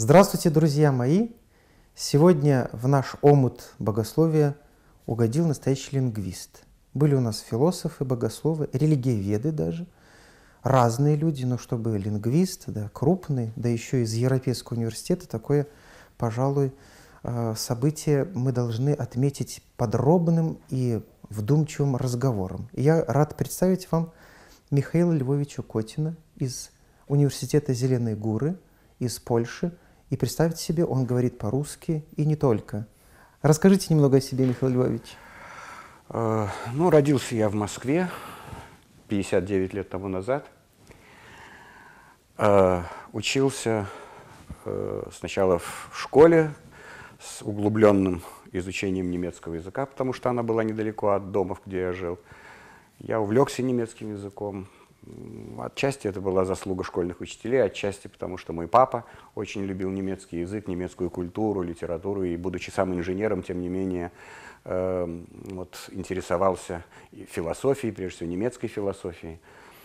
Здравствуйте, друзья мои! Сегодня в наш омут богословия угодил настоящий лингвист. Были у нас философы, богословы, религиоведы даже, разные люди, но чтобы лингвист, да, крупный, да еще из Европейского университета, такое, пожалуй, событие мы должны отметить подробным и вдумчивым разговором. И я рад представить вам Михаила Львовича Котина из Университета Зеленой Гуры, из Польши. И представьте себе, он говорит по-русски и не только. Расскажите немного о себе, Михаил Львович. Ну, родился я в Москве 59 лет тому назад. Учился сначала в школе с углубленным изучением немецкого языка, потому что она была недалеко от дома, где я жил. Я увлекся немецким языком. Отчасти это была заслуга школьных учителей, отчасти потому, что мой папа очень любил немецкий язык, немецкую культуру, литературу, и, будучи сам инженером, тем не менее, интересовался философией, прежде всего немецкой философией.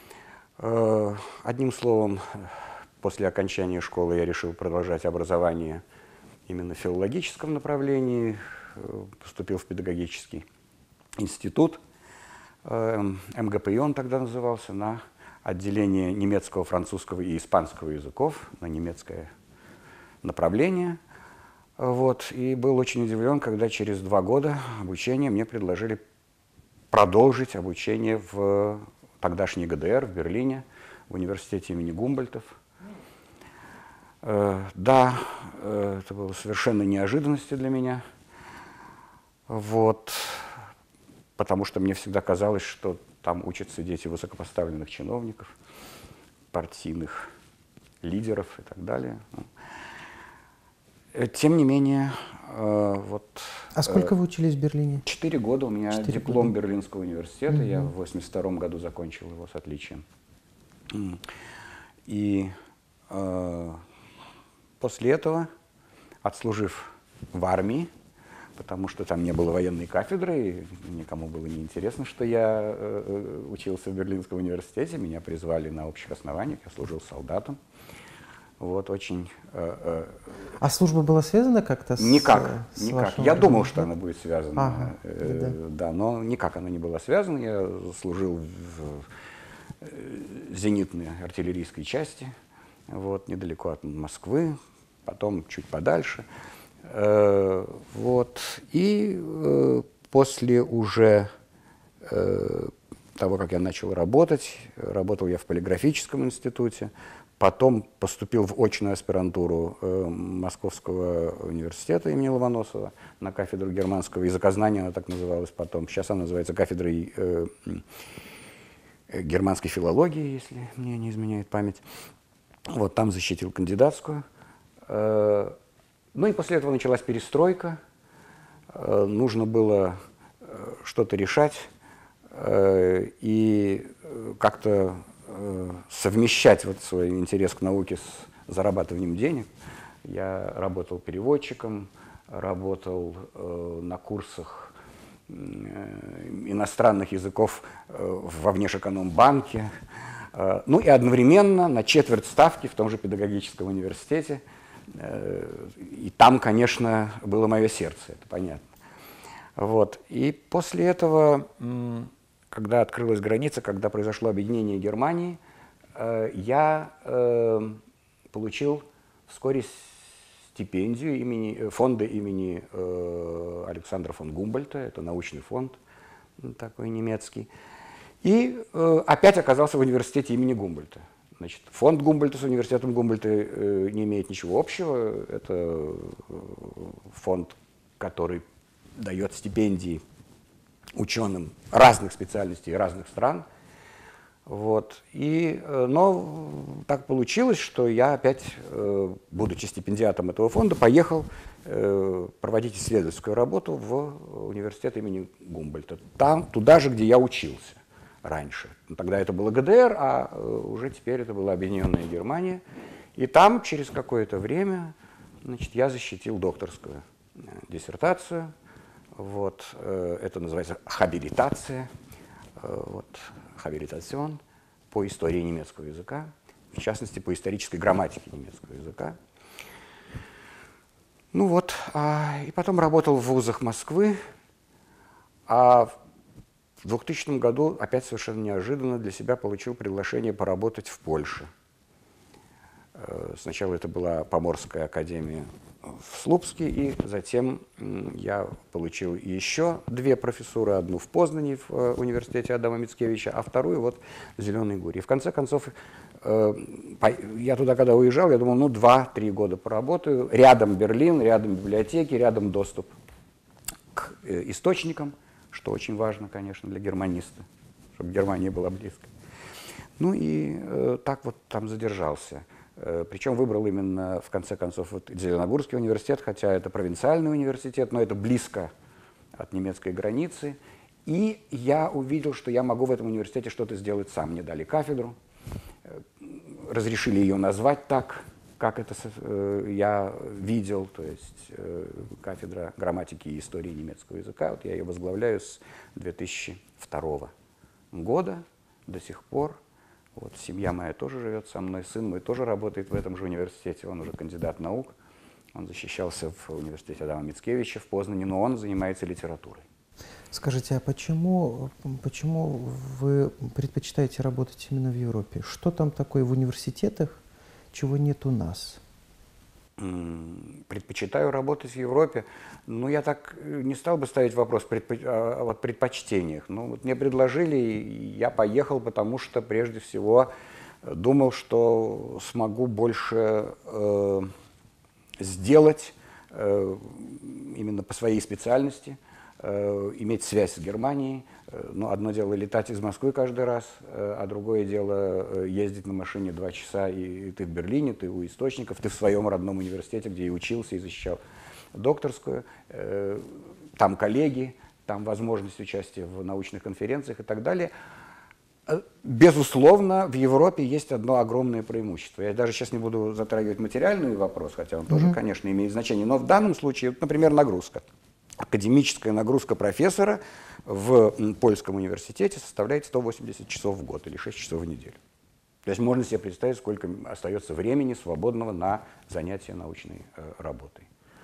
Одним словом, после окончания школы я решил продолжать образование именно в филологическом направлении, поступил в педагогический институт, МГПИ он тогда назывался, на отделение немецкого, французского и испанского языков, на немецкое направление. И был очень удивлен, когда через 2 года обучения мне предложили продолжить обучение в тогдашней ГДР, в Берлине, в университете имени Гумбольдтов. Да, это было совершенно неожиданностью для меня. Потому что мне всегда казалось, что там учатся дети высокопоставленных чиновников, партийных лидеров и так далее. Тем не менее, А сколько вы учились в Берлине? 4 года у меня 4 диплом года. Берлинского университета. Я в 1982 году закончил его с отличием. И после этого, отслужив в армии, потому что там не было военной кафедры, и никому было не интересно, что я учился в Берлинском университете. Меня призвали на общих основаниях, я служил солдатом. Очень... А служба была связана как-то с Никак. вашим Я думал, орденом, что она будет связана, да, но никак она не была связана. Я служил в зенитной артиллерийской части, недалеко от Москвы, потом чуть подальше. И после уже того, как я начал работать, работал я в полиграфическом институте, потом поступил в очную аспирантуру Московского университета имени Ломоносова на кафедру германского языкознания, она так называлась потом. Сейчас она называется кафедрой германской филологии, если мне не изменяет память. Там защитил кандидатскую. И после этого началась перестройка, нужно было что-то решать и как-то совмещать свой интерес к науке с зарабатыванием денег. Я работал переводчиком, работал на курсах иностранных языков во Внешэкономбанке, и одновременно на четверть ставки в том же педагогическом университете. И там, конечно, было мое сердце, это понятно. И после этого, когда открылась граница, когда произошло объединение Германии, я получил вскоре стипендию фонда имени Александра фон Гумбольдта, это научный фонд такой немецкий, и опять оказался в университете имени Гумбольдта. Фонд Гумбольдта с университетом Гумбольдта не имеет ничего общего. Это фонд, который дает стипендии ученым разных специальностей и разных стран. Но так получилось, что я опять, будучи стипендиатом этого фонда, поехал проводить исследовательскую работу в университет имени Гумбольдта. Туда же, где я учился раньше. Тогда это было ГДР, а уже теперь это была Объединенная Германия. И там через какое-то время я защитил докторскую диссертацию. Это называется хабилитация, хабилитацион по истории немецкого языка, в частности, по исторической грамматике немецкого языка. Ну вот, и потом работал в вузах Москвы, а в 2000 году опять совершенно неожиданно для себя получил приглашение поработать в Польше. Сначала это была Поморская академия в Слупске, и затем я получил еще 2 профессуры, одну в Познани в университете Адама Мицкевича, а вторую вот в Зеленой Горе. И в конце концов, я туда когда уезжал, я думал, ну 2-3 года поработаю. Рядом Берлин, рядом библиотеки, рядом доступ к источникам, что очень важно, конечно, для германиста, чтобы Германия была близко. Ну и так вот там задержался. Причем выбрал именно, в конце концов, вот Зеленогорский университет, хотя это провинциальный университет, но это близко от немецкой границы. И я увидел, что я могу в этом университете что-то сделать сам. Мне дали кафедру, разрешили ее назвать так, как это я видел, то есть кафедра грамматики и истории немецкого языка. Вот я ее возглавляю с 2002 года до сих пор. Вот, семья моя тоже живет со мной, сын мой тоже работает в этом же университете, он уже кандидат наук, он защищался в университете Адама Мицкевича в Познани, но он занимается литературой. Скажите, а почему вы предпочитаете работать именно в Европе? Что там такое в университетах, чего нет у нас? Предпочитаю работать в Европе. Ну, я так не стал бы ставить вопрос о предпочтениях. Ну, вот мне предложили, и я поехал, потому что, прежде всего, думал, что смогу больше сделать именно по своей специальности, иметь связь с Германией. Ну, одно дело летать из Москвы каждый раз, а другое дело ездить на машине 2 часа, и ты в Берлине, ты у источников, ты в своем родном университете, где и учился, и защищал докторскую. Там коллеги, там возможность участия в научных конференциях и так далее. Безусловно, в Европе есть одно огромное преимущество. Я даже сейчас не буду затрагивать материальный вопрос, хотя он тоже, конечно, имеет значение, но в данном случае, например, нагрузка. Академическая нагрузка профессора в польском университете составляет 180 часов в год или 6 часов в неделю. То есть можно себе представить, сколько остается времени свободного на занятия научной работой.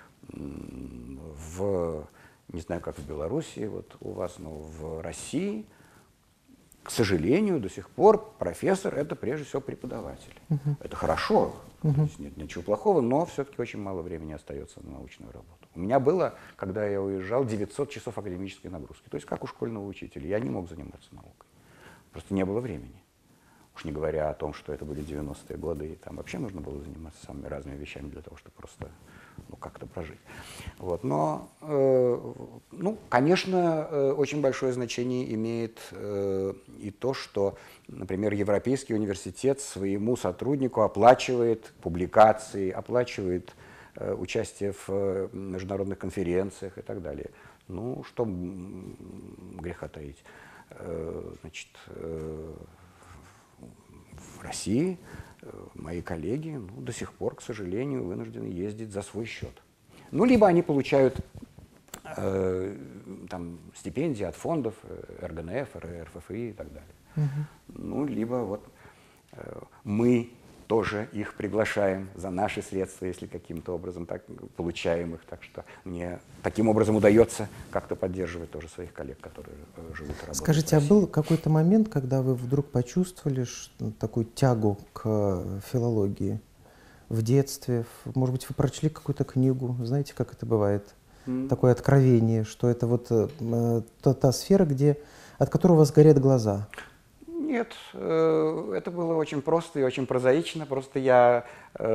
Не знаю, как в Беларуси, вот у вас, но в России, к сожалению, до сих пор профессор – это прежде всего преподаватель. Это хорошо, то есть нет ничего плохого, но все-таки очень мало времени остается на научную работу. У меня было, когда я уезжал, 900 часов академической нагрузки. То есть как у школьного учителя. Я не мог заниматься наукой. Просто не было времени. Уж не говоря о том, что это были 90-е годы, и там вообще нужно было заниматься самыми разными вещами для того, чтобы просто как-то прожить. Вот. Но, конечно, очень большое значение имеет и то, что, например, Европейский университет своему сотруднику оплачивает публикации, оплачивает участие в международных конференциях и так далее. Ну, что греха таить. Значит, в России мои коллеги до сих пор, к сожалению, вынуждены ездить за свой счет. Ну, либо они получают там, стипендии от фондов РГНФ, РФФИ и так далее. Ну, либо вот мы тоже их приглашаем за наши средства, если каким-то образом так получаем их. Так что мне таким образом удается как-то поддерживать тоже своих коллег, которые живут и работают. Скажите, а был какой-то момент, когда вы вдруг почувствовали такую тягу к филологии в детстве? Может быть, вы прочли какую-то книгу? Знаете, как это бывает? Такое откровение, что это вот та сфера, от которой у вас горят глаза. Нет, это было очень просто и очень прозаично. Просто я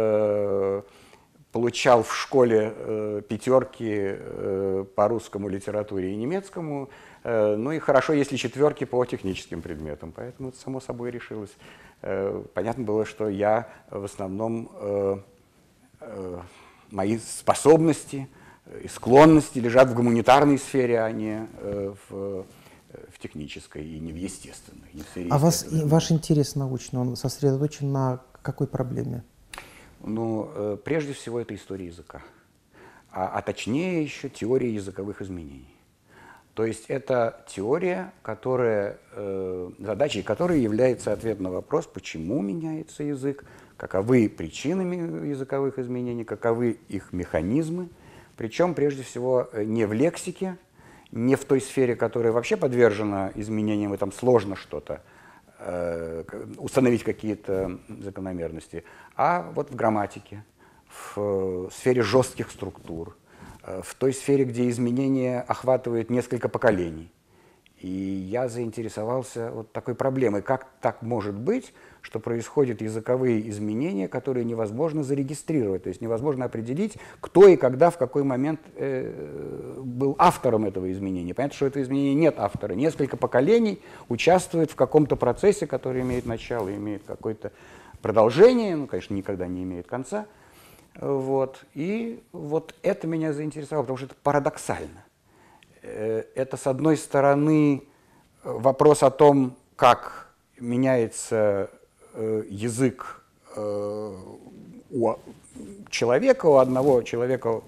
получал в школе 5 по русскому, литературе и немецкому, ну и хорошо, если 4 по техническим предметам. Поэтому это само собой решилось. Понятно было, что я в основном, мои способности и склонности лежат в гуманитарной сфере, а не в технической и не в естественной. Не в сфере ваш интерес научный, он сосредоточен на какой проблеме? Ну, прежде всего, это история языка, а точнее еще теория языковых изменений. То есть это теория, задачей которой является ответ на вопрос, почему меняется язык, каковы причины языковых изменений, каковы их механизмы Причем, прежде всего, не в лексике, не в той сфере, которая вообще подвержена изменениям, и там сложно что-то, установить какие-то закономерности, а вот в грамматике, в сфере жестких структур, в той сфере, где изменения охватывают несколько поколений. И я заинтересовался вот такой проблемой, как так может быть, что происходят языковые изменения, которые невозможно зарегистрировать, то есть невозможно определить, кто и когда, в какой момент был автором этого изменения. Понятно, что этого изменения нет автора. Несколько поколений участвуют в каком-то процессе, который имеет начало, имеет какое-то продолжение, ну, конечно, никогда не имеет конца. Вот. И вот это меня заинтересовало, потому что это парадоксально. Это, с одной стороны, вопрос о том, как меняется язык у человека, у одного человека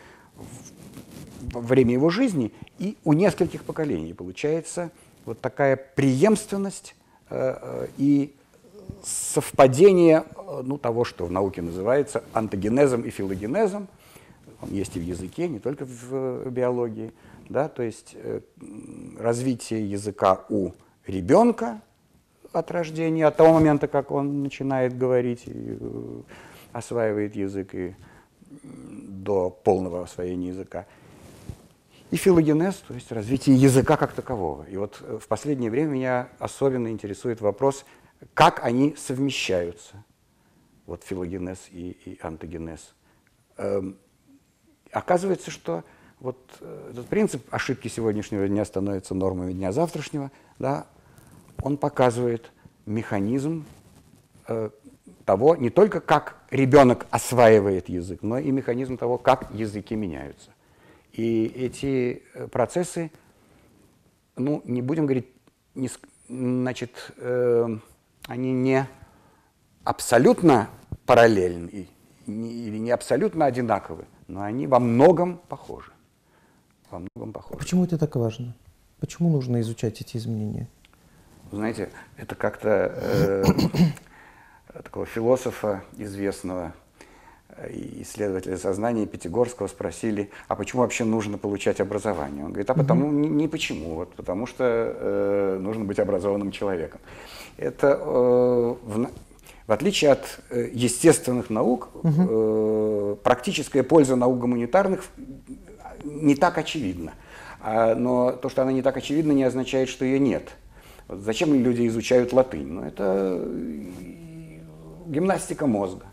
во время его жизни, и у нескольких поколений. Получается вот такая преемственность и совпадение, ну, того, что в науке называется антогенезом и филогенезом. Он есть и в языке, не только в биологии. Да, то есть развитие языка у ребенка от рождения, от того момента, как он начинает говорить и осваивает язык, и до полного освоения языка. И филогенез, то есть развитие языка как такового. И вот в последнее время меня особенно интересует вопрос, как они совмещаются, вот филогенез и антогенез. Оказывается, что вот этот принцип ошибки сегодняшнего дня становится нормами дня завтрашнего, да, он показывает механизм того, не только как ребенок осваивает язык, но и механизм того, как языки меняются. И эти процессы, ну, не будем говорить, значит, они не абсолютно параллельны или не абсолютно одинаковы, но они во многом похожи. Во многом похожи. Почему это так важно? Почему нужно изучать эти изменения? Вы знаете, это как-то такого философа известного, исследователя сознания Пятигорского спросили, а почему вообще нужно получать образование? Он говорит, а потому, не почему, вот, потому что нужно быть образованным человеком. Это в отличие от естественных наук, практическая польза наук гуманитарных не так очевидна. Но то, что она не так очевидна, не означает, что ее нет. Вот зачем люди изучают латынь? Ну, это гимнастика мозга.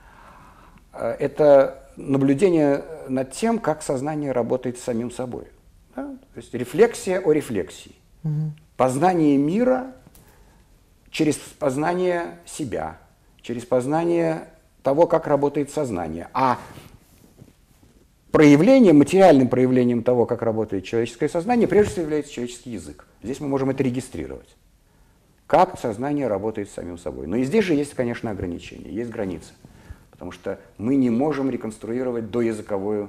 Это наблюдение над тем, как сознание работает с самим собой. Да? То есть рефлексия о рефлексии. Познание мира через познание себя, через познание того, как работает сознание. А проявлением, материальным проявлением того, как работает человеческое сознание, прежде всего является человеческий язык. Здесь мы можем это регистрировать. Как сознание работает с самим собой. Но и здесь же есть, конечно, ограничения, есть границы. Потому что мы не можем реконструировать доязыковое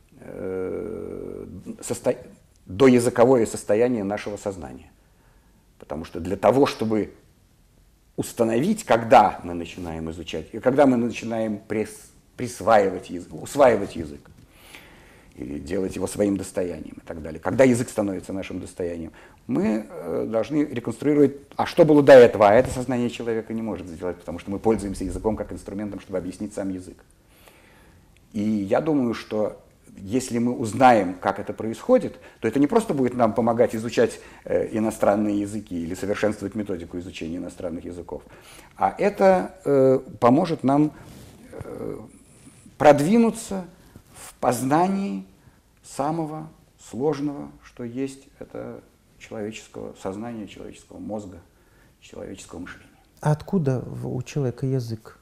состояние нашего сознания. Потому что для того, чтобы установить, когда мы начинаем изучать, и когда мы начинаем усваивать язык, или делать его своим достоянием и так далее, когда язык становится нашим достоянием, мы должны реконструировать, а что было до этого, а это сознание человека не может сделать, потому что мы пользуемся языком как инструментом, чтобы объяснить сам язык. И я думаю, что если мы узнаем, как это происходит, то это не просто будет нам помогать изучать иностранные языки или совершенствовать методику изучения иностранных языков, а это поможет нам продвинуться в познании самого сложного, что есть, это человеческого сознания, человеческого мозга, человеческого мышления. А откуда у человека язык?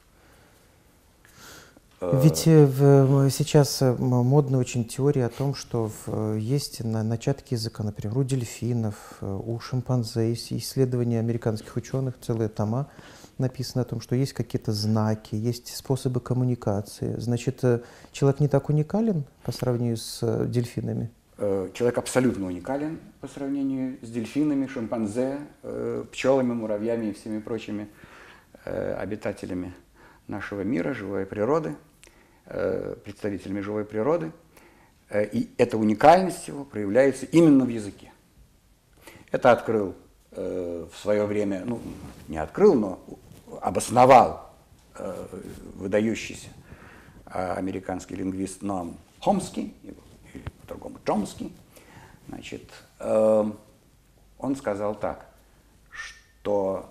Ведь сейчас модна очень теория о том, что есть начатки языка, например, у дельфинов, у шимпанзе, есть исследования американских ученых, целые тома написано о том, что есть какие-то знаки, есть способы коммуникации. Значит, человек не так уникален по сравнению с дельфинами? Человек абсолютно уникален по сравнению с дельфинами, шимпанзе, пчелами, муравьями и всеми прочими обитателями нашего мира, живой природы, представителями живой природы. И эта уникальность его проявляется именно в языке. Это открыл в свое время, ну, не открыл, но обосновал выдающийся американский лингвист Ноам Хомский, или по-другому Чомский. Значит, он сказал так, что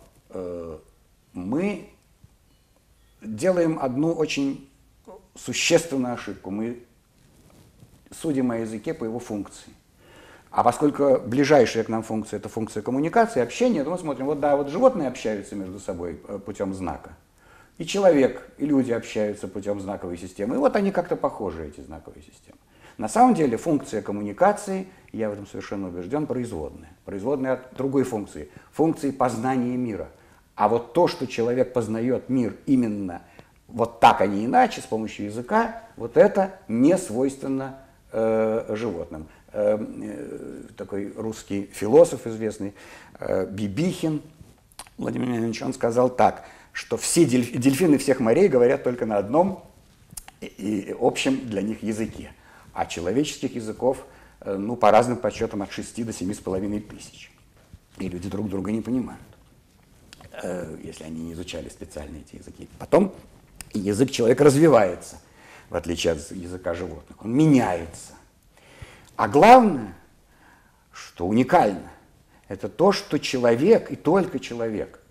мы делаем одну очень существенную ошибку. Мы судим о языке по его функции. А поскольку ближайшая к нам функция – это функция коммуникации, общения, то мы смотрим, вот да, вот животные общаются между собой путем знака, и человек, и люди общаются путем знаковой системы, и вот они как-то похожи, эти знаковые системы. На самом деле функция коммуникации, я в этом совершенно убежден, производная. Производная от другой функции, функции познания мира. А вот то, что человек познает мир именно вот так, а не иначе, с помощью языка, вот это не свойственно животным. Такой русский философ известный, Бибихин, Владимир Леонидович, он сказал так, что все дельфины всех морей говорят только на одном и общем для них языке. А человеческих языков, ну, по разным подсчетам, от 6 до 7,5 тысяч. И люди друг друга не понимают, если они не изучали специально эти языки. Потом язык человека развивается, в отличие от языка животных. Он меняется. А главное, что уникально, это то, что человек, и только человек,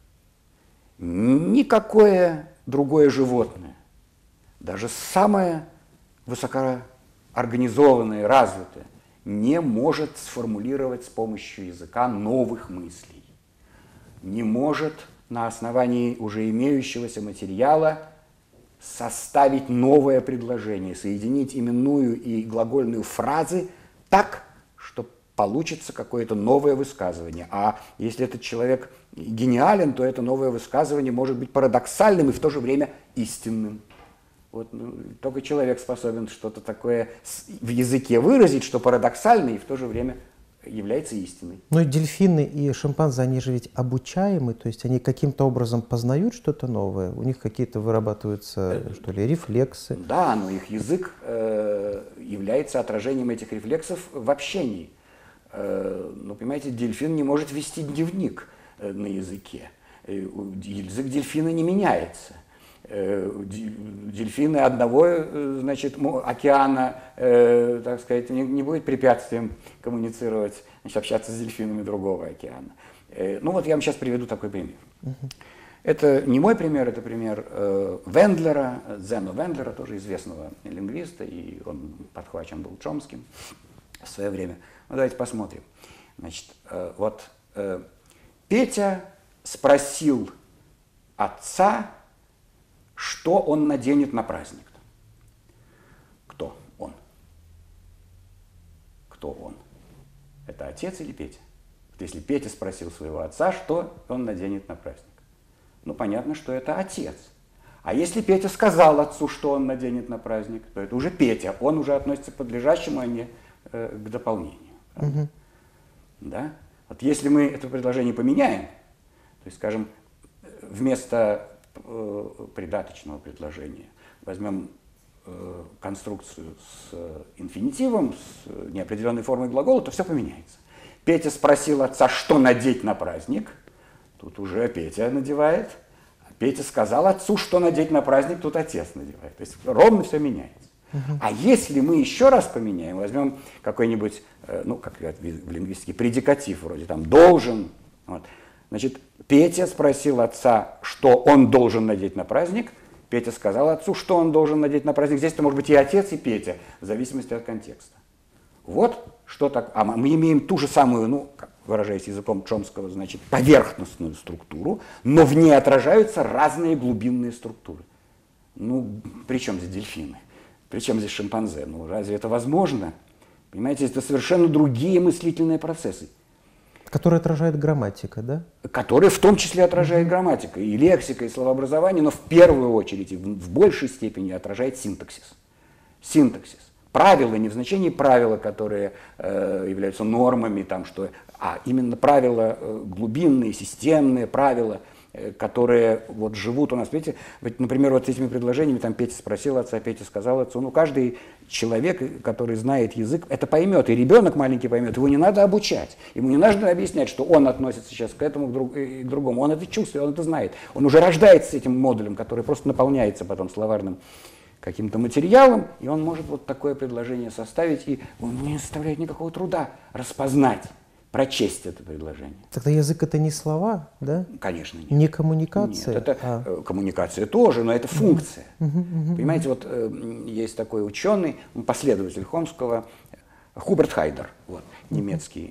никакое другое животное, даже самое высокоорганизованное, развитое, не может сформулировать с помощью языка новых мыслей, не может на основании уже имеющегося материала составить новое предложение, соединить именную и глагольную фразы так, что получится какое-то новое высказывание. А если этот человек гениален, то это новое высказывание может быть парадоксальным и в то же время истинным. Вот, ну, только человек способен что-то такое в языке выразить, что парадоксально и в то же время является истиной. Ну и дельфины и шимпанзе, они же ведь обучаемы, то есть они каким-то образом познают что-то новое, у них какие-то вырабатываются, что ли, рефлексы. Да, но их язык является отражением этих рефлексов в общении. Ну, понимаете, дельфин не может вести дневник на языке. Язык дельфина не меняется. Дельфины одного, значит, океана, так сказать, не будет препятствием коммуницировать, значит, общаться с дельфинами другого океана. Ну вот я вам сейчас приведу такой пример. Это не мой пример, это пример Вендлера, Зено Вендлера, тоже известного лингвиста, и он подхвачен был Чомским в свое время. Ну давайте посмотрим. Значит, вот Петя спросил отца, что он наденет на праздник. Кто он? Кто он? Это отец или Петя? Вот если Петя спросил своего отца, что он наденет на праздник. Ну, понятно, что это отец. А если Петя сказал отцу, что он наденет на праздник, то это уже Петя. Он уже относится к подлежащему, а не к дополнению. Угу. Да? Вот если мы это предложение поменяем, то есть, скажем, вместо придаточного предложения возьмем конструкцию с инфинитивом, с неопределенной формой глагола, то все поменяется. Петя спросил отца, что надеть на праздник. Тут уже Петя надевает. Петя сказал отцу, что надеть на праздник, тут отец надевает. То есть ровно все меняется. А если мы еще раз поменяем, возьмем какой-нибудь, ну, как в лингвистике, предикатив вроде там «должен». Вот. Значит, Петя спросил отца, что он должен надеть на праздник. Петя сказал отцу, что он должен надеть на праздник. Здесь это может быть и отец, и Петя, в зависимости от контекста. Вот что так. А мы имеем ту же самую, ну, выражаясь языком Чомского, значит, поверхностную структуру, но в ней отражаются разные глубинные структуры. Ну, при чем здесь дельфины? При чем здесь шимпанзе? Ну, разве это возможно? Понимаете, это совершенно другие мыслительные процессы. Которые отражает грамматика, да? Которые в том числе отражает грамматика, и лексика, и словообразование, но в первую очередь, и в большей степени отражает синтаксис. Синтаксис. Правила не в значении правила, которые являются нормами, там, что, а именно правила глубинные, системные правила, которые вот живут у нас. Видите, например, вот этими предложениями, там Петя спросил отца, Петя сказал отцу, ну каждый человек, который знает язык, это поймет, и ребенок маленький поймет, его не надо обучать, ему не нужно объяснять, что он относится сейчас к этому и к другому, он это чувствует, он это знает, он уже рождается с этим модулем, который просто наполняется потом словарным каким-то материалом, и он может вот такое предложение составить, и он не составляет никакого труда распознать, прочесть это предложение. Тогда язык — это не слова, да? Конечно, нет. Не коммуникация? Нет, это коммуникация тоже, но это функция. Понимаете, вот есть такой ученый, последователь Хомского, Хуберт Хайдер, вот, немецкий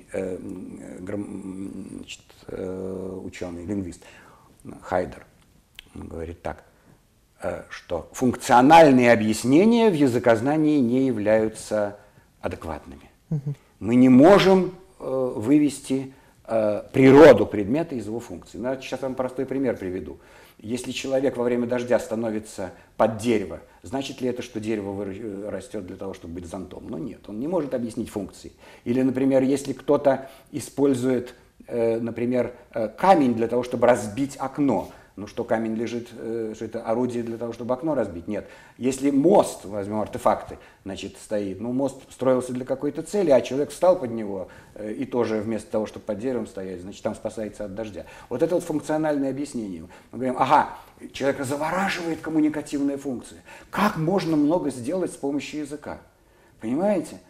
ученый, лингвист. Хайдер, он говорит так, что функциональные объяснения в языкознании не являются адекватными. Мы не можем вывести природу предмета из его функции. Ну, сейчас вам простой пример приведу. Если человек во время дождя становится под дерево, значит ли это, что дерево растет для того, чтобы быть зонтом? Ну нет, он не может объяснить функции. Или, например, если кто-то использует, например, камень для того, чтобы разбить окно, ну что камень лежит, что это орудие для того, чтобы окно разбить? Нет. Если мост, возьмем артефакты, значит, стоит, ну мост строился для какой-то цели, а человек встал под него и тоже вместо того, чтобы под деревом стоять, значит, там спасается от дождя. Вот это вот функциональное объяснение. Мы говорим, ага, человека завораживает коммуникативная функция. Как можно много сделать с помощью языка? Понимаете?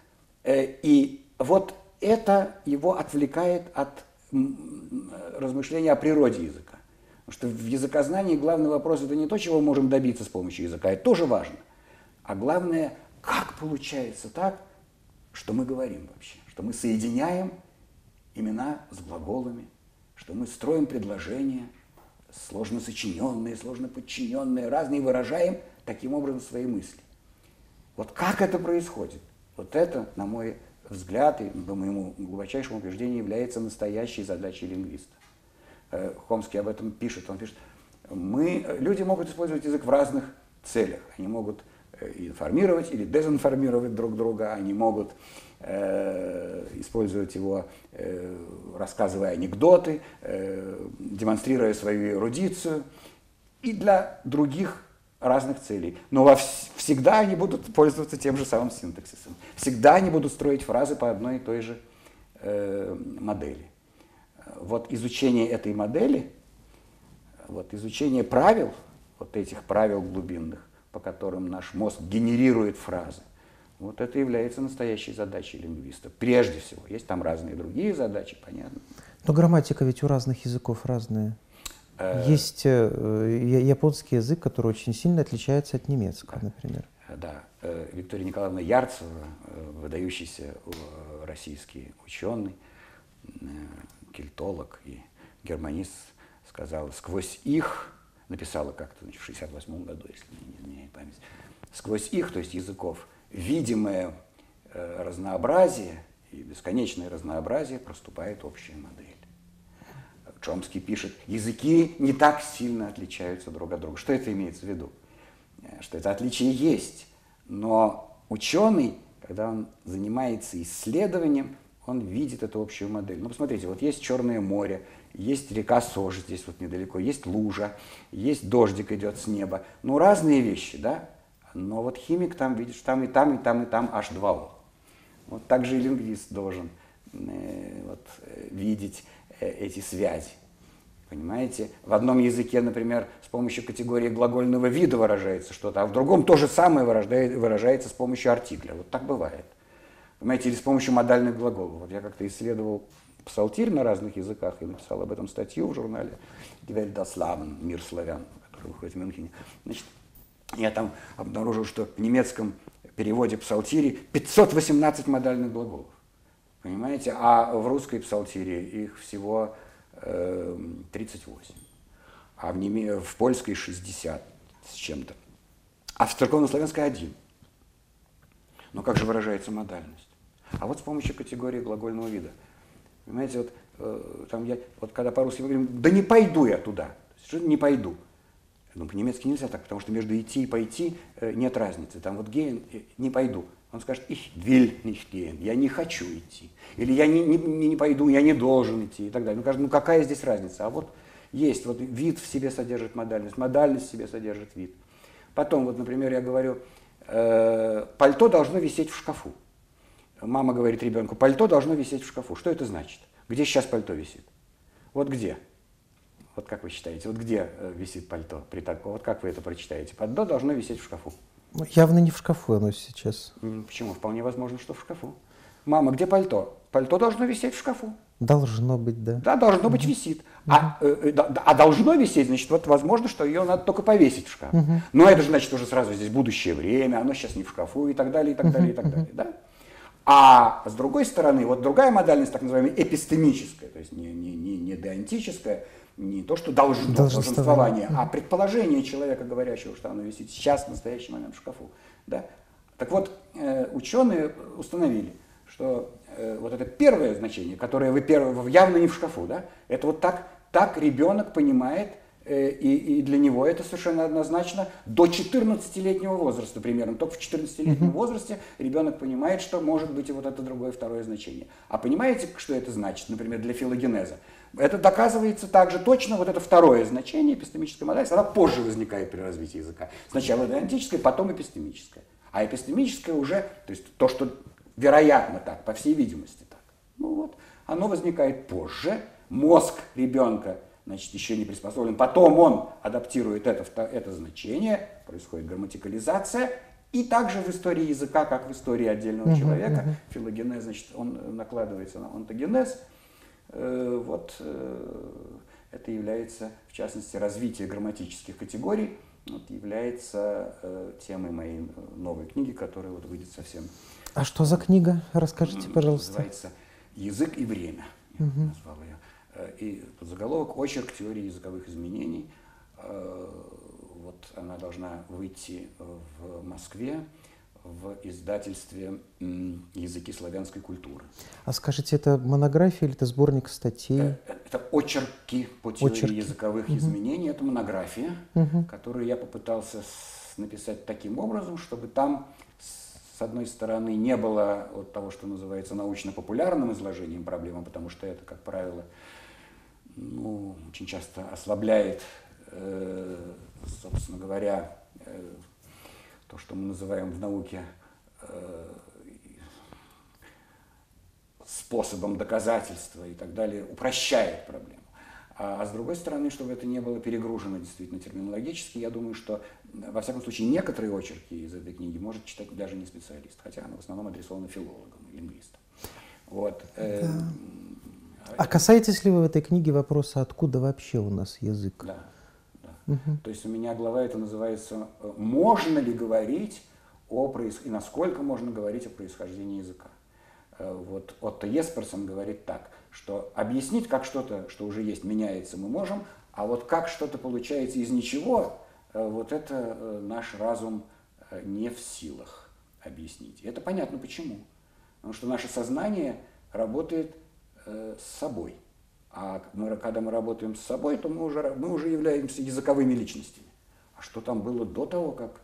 И вот это его отвлекает от размышления о природе языка. Потому что в языкознании главный вопрос — это не то, чего мы можем добиться с помощью языка, это тоже важно. А главное, как получается так, что мы говорим вообще, что мы соединяем имена с глаголами, что мы строим предложения, сложно сочиненные, сложно подчиненные, разные, выражаем таким образом свои мысли. Вот как это происходит? Вот это, на мой взгляд и по моему глубочайшему убеждению, является настоящей задачей лингвиста. Хомский об этом пишет. Он пишет, люди могут использовать язык в разных целях. Они могут информировать или дезинформировать друг друга, они могут использовать его, рассказывая анекдоты, демонстрируя свою эрудицию, и для других разных целей. Но всегда они будут пользоваться тем же самым синтаксисом. Всегда они будут строить фразы по одной и той же модели. Вот изучение этой модели, вот изучение правил, вот этих правил глубинных, по которым наш мозг генерирует фразы, вот это является настоящей задачей лингвиста. Прежде всего, есть там разные другие задачи, понятно. Но грамматика ведь у разных языков разная. Есть японский язык, который очень сильно отличается от немецкого, например. Да, Виктория Николаевна Ярцева, выдающийся российский ученый, кельтолог и германист, сказала, сквозь их, написала как-то в 1968 году, если мне не изменяет память, сквозь их, то есть языков, видимое разнообразие и бесконечное разнообразие проступает общая модель. Чомский пишет, языки не так сильно отличаются друг от друга. Что это имеется в виду? Что это отличие есть, но ученый, когда он занимается исследованием, он видит эту общую модель. Ну, посмотрите, вот есть Черное море, есть река Сож здесь вот недалеко, есть лужа, есть дождик идет с неба. Ну, разные вещи, да? Но вот химик там видит, что там и там, и там, и там H2O. Вот так же и лингвист должен видеть эти связи. Понимаете? В одном языке, например, с помощью категории глагольного вида выражается что-то, а в другом то же самое выражается с помощью артикля. Вот так бывает. Понимаете, или с помощью модальных глаголов. Вот я как-то исследовал псалтирь на разных языках и написал об этом статью в журнале «Die Welt der Slaven», «Мир славян», который выходит в Мюнхене. Значит, я там обнаружил, что в немецком переводе псалтири 518 модальных глаголов. Понимаете? А в русской псалтире их всего 38. А в польской 60 с чем-то. А в церковнославянской 1. Но как же выражается модальность? А вот с помощью категории глагольного вида. Понимаете, вот когда по-русски мы говорим, да не пойду я туда. Что не пойду? Ну, по-немецки нельзя так, потому что между идти и пойти нет разницы. Там вот gehen, не пойду. Он скажет, ich will nicht gehen, я не хочу идти. Или я не пойду, я не должен идти и так далее. Ну, кажется, ну какая здесь разница? А вот Есть, вот вид в себе содержит модальность в себе содержит вид. Потом, вот, например, я говорю, пальто должно висеть в шкафу. Мама говорит ребенку, пальто должно висеть в шкафу. Что это значит? Где сейчас пальто висит? Вот где? Вот как вы считаете, вот где висит пальто при таком? Вот как вы это прочитаете? Пальто должно висеть в шкафу. Явно не в шкафу оно сейчас. Почему? Вполне возможно, что в шкафу. Мама, где пальто? Пальто должно висеть в шкафу. Должно быть, да. Да, должно быть висит. А должно висеть, значит, вот возможно, что ее надо только повесить в шкаф. Но это же значит уже сразу здесь будущее время, оно сейчас не в шкафу и так далее, и так далее, и так далее. Да? А с другой стороны, вот другая модальность, так называемая эпистемическая, то есть не деонтическая, не то, что долженствование, а предположение человека, говорящего, что оно висит сейчас, в настоящий момент в шкафу. Да? Так вот, ученые установили, что вот это первое значение, которое явно не в шкафу, да, это вот так ребенок понимает, и для него это совершенно однозначно до 14-летнего возраста примерно. Только в 14-летнем возрасте ребенок понимает, что может быть и вот это другое второе значение. А понимаете, что это значит, например, для филогенеза? Это доказывается также точно, вот это второе значение, эпистемическая модель, она позже возникает при развитии языка. Сначала деонтическое, потом эпистемическое. А эпистемическое уже, то есть то, что вероятно так, по всей видимости так. Ну вот, оно возникает позже, мозг ребенка, значит, еще не приспособлен, потом он адаптирует это значение, происходит грамматикализация, и также в истории языка, как в истории отдельного человека, филогенез, значит, он накладывается на онтогенез. Вот это является, в частности, развитие грамматических категорий, вот, является темой моей новой книги, которая вот выйдет совсем. А что за книга? Расскажите, пожалуйста. Называется «Язык и время», я назвал ее. И заголовок «Очерк теории языковых изменений». Вот она должна выйти в Москве в издательстве «Языки славянской культуры». А скажите, это монография или это сборник статей? Это очерки по теории языковых изменений. Это монография, которую я попытался написать таким образом, чтобы там, с одной стороны, не было вот того, что называется научно-популярным изложением проблемы, потому что это, как правило, очень часто ослабляет, собственно говоря, то, что мы называем в науке способом доказательства и так далее, упрощает проблему. А с другой стороны, чтобы это не было перегружено действительно терминологически, я думаю, что, во всяком случае, некоторые очерки из этой книги может читать даже не специалист, хотя она в основном адресована филологам и лингвистам. Вот. А касаетесь ли вы в этой книге вопроса, откуда вообще у нас язык? Да. То есть у меня глава это называется «Можно ли говорить и насколько можно говорить о происхождении языка?» Вот Отто Есперсон говорит так, что объяснить, как что-то, что уже есть, меняется, мы можем, а вот как что-то получается из ничего, вот это наш разум не в силах объяснить. И это понятно почему. Потому что наше сознание работает с собой. А когда мы работаем с собой, то мы уже являемся языковыми личностями. А что там было до того, как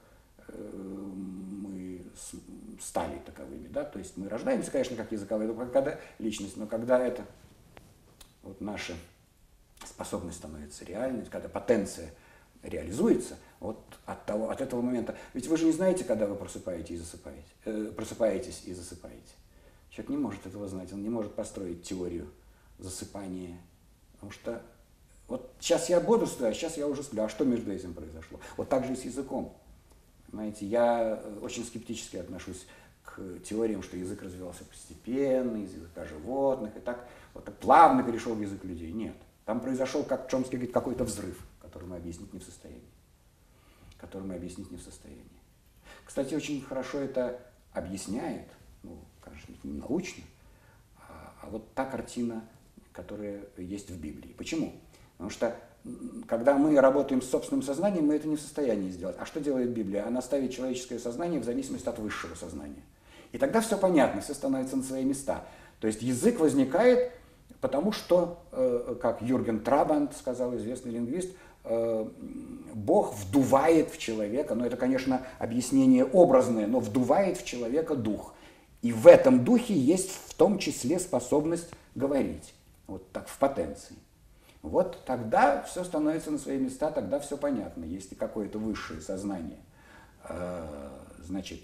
мы стали таковыми? Да? То есть мы рождаемся, конечно, как языковые, когда личность, но когда это вот наша способность становится реальностью, когда потенция реализуется, вот от этого момента. Ведь вы же не знаете, когда вы просыпаетесь и засыпаете. Человек не может этого знать, он не может построить теорию засыпания. Потому что вот сейчас я бодрствую, а сейчас я уже сплю. А что между этим произошло? Вот так же и с языком. Понимаете, я очень скептически отношусь к теориям, что язык развивался постепенно, из языка животных, и так плавно перешел в язык людей. Нет. Там произошел, как Чомский говорит, какой-то взрыв, который мы объяснить не в состоянии. Кстати, очень хорошо это объясняет, конечно, не научно, а вот та картина, которая есть в Библии. Почему? Потому что, когда мы работаем с собственным сознанием, мы это не в состоянии сделать. А что делает Библия? Она ставит человеческое сознание в зависимости от высшего сознания. И тогда все понятно, все становится на свои места. То есть язык возникает, потому что, как Юрген Трабант сказал, известный лингвист, Бог вдувает в человека, это, конечно, объяснение образное, но вдувает в человека дух. И в этом духе есть в том числе способность говорить, вот так, в потенции. Вот тогда все становится на свои места, тогда все понятно. Если какое-то высшее сознание, значит,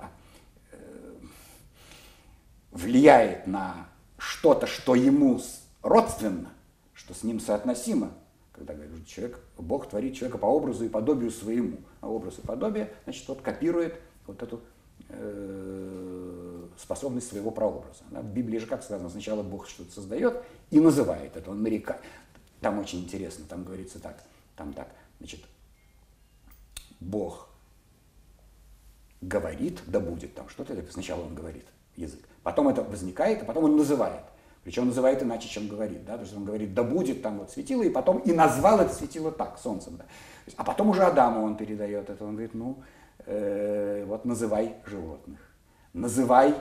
влияет на что-то, что ему родственно, что с ним соотносимо, когда говорит человек, Бог творит человека по образу и подобию своему, а образ и подобие, значит, вот копирует вот эту способность своего прообраза. В Библии же, как сказано, сначала Бог что-то создает и называет это, он нарекает. Там очень интересно, там говорится так, значит, Бог говорит, да будет там что-то, сначала он говорит язык, потом это возникает, а потом он называет. Причем называет иначе, чем говорит, да, то есть он говорит, да будет там вот светило, и потом и назвал это светило так, солнцем, да. А потом уже Адаму он передает это, он говорит, ну, вот называй животных, называй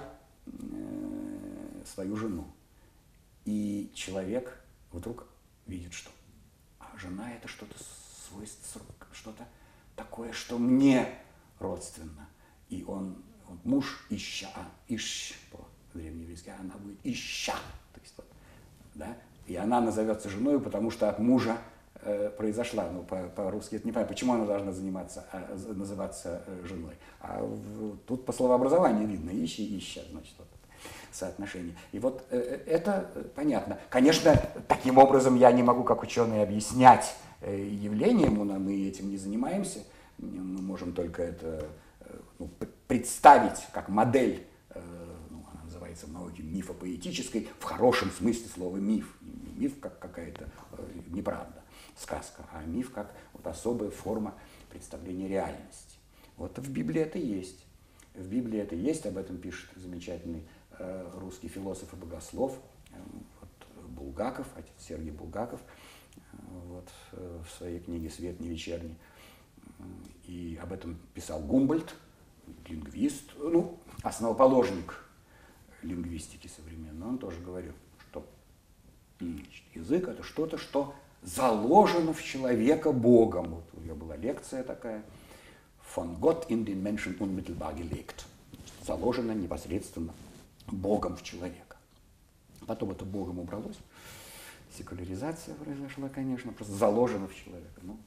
свою жену. И человек вдруг видит, что жена это что-то свойство, что-то такое, что мне родственно. И он муж ища, по-древнееврейски, она будет ища. То есть, вот, да? И она назовется женой, потому что от мужа произошла. Ну, по-русски это неправильно. Почему она должна называться женой? Тут по словообразованию видно. Ища, значит, вот соотношение. И вот это понятно. Конечно, таким образом я не могу, как ученый, объяснять явление, мы этим не занимаемся. Мы можем только это представить как модель, она называется в науке мифопоэтической, в хорошем смысле слова миф. Не миф как какая-то неправда, сказка, а миф как вот особая форма представления реальности. Вот в Библии это есть. В Библии это есть, об этом пишет замечательный русский философ и богослов, вот, Булгаков, отец Сергий Булгаков, вот, в своей книге «Свет не вечерний». И об этом писал Гумбольдт, лингвист, ну, основоположник лингвистики современной. Он тоже говорил, что язык – это что-то, что заложено в человека Богом. Вот у него была лекция такая «Von Gott in den Menschen unmittelbar gelegt». Заложено непосредственно Богом в человека. Потом это Богом убралось. Секуляризация произошла, конечно, просто заложено в человека. Ну,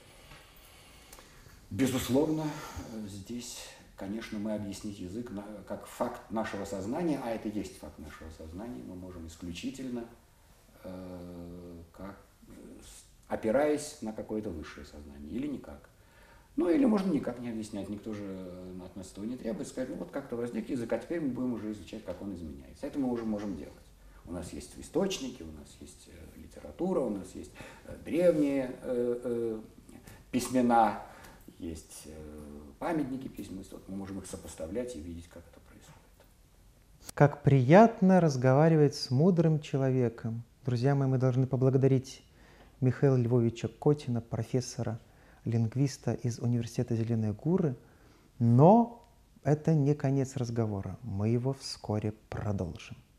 безусловно, здесь, конечно, мы объяснить язык как факт нашего сознания, а это есть факт нашего сознания, мы можем исключительно опираясь на какое-то высшее сознание, или никак. Ну, или можно никак не объяснять, никто же от нас этого не требует, сказать, ну вот как-то возник язык, а теперь мы будем уже изучать, как он изменяется. Это мы уже можем делать. У нас есть источники, у нас есть литература, у нас есть древние письмена, есть памятники письменности. Вот мы можем их сопоставлять и видеть, как это происходит. Как приятно разговаривать с мудрым человеком. Друзья мои, мы должны поблагодарить Михаила Львовича Котина, профессора, лингвиста из Университета Зеленой Гуры. Но это не конец разговора. Мы его вскоре продолжим.